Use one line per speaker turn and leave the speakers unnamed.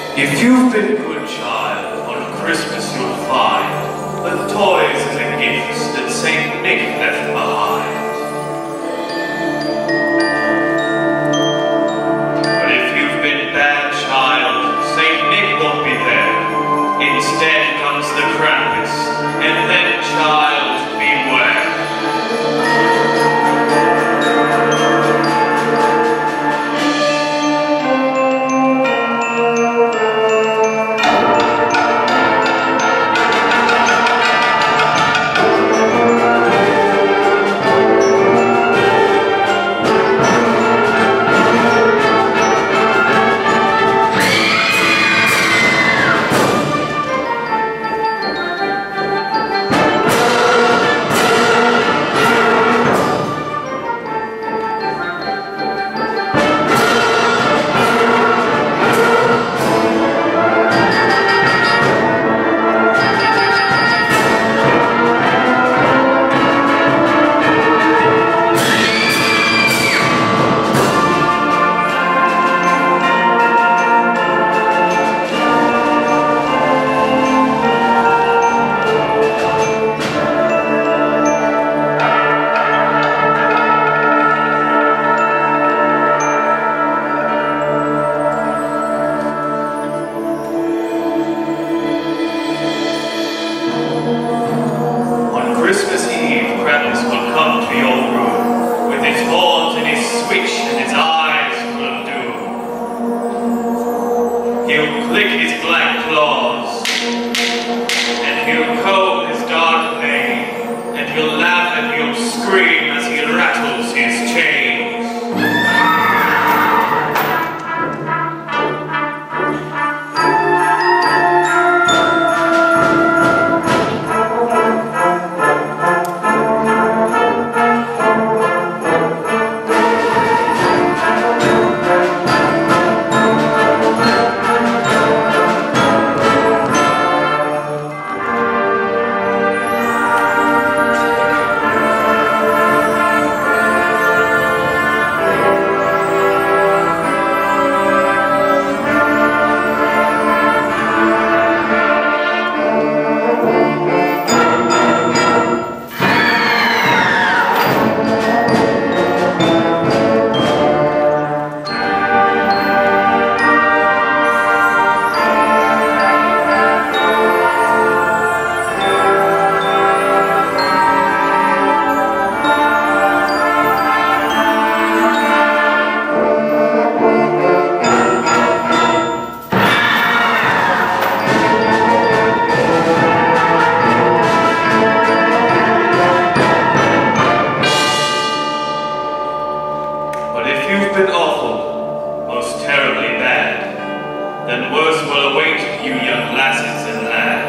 If you've been a good child, on Christmas you'll find the toys and the gifts that Saint Nick left behind. But if you've been a bad child, Saint Nick won't be there. Instead comes the Krampus, and then, child, beware. Christmas Eve, Krampus will come to your room, with his horns and his switch and his eyes full of doom. He'll click his black claws, and he'll comb his dark mane, and he'll laugh and he'll scream as he rattles his chains. You've been awful, most terribly bad, then worse will await you young lasses and lads.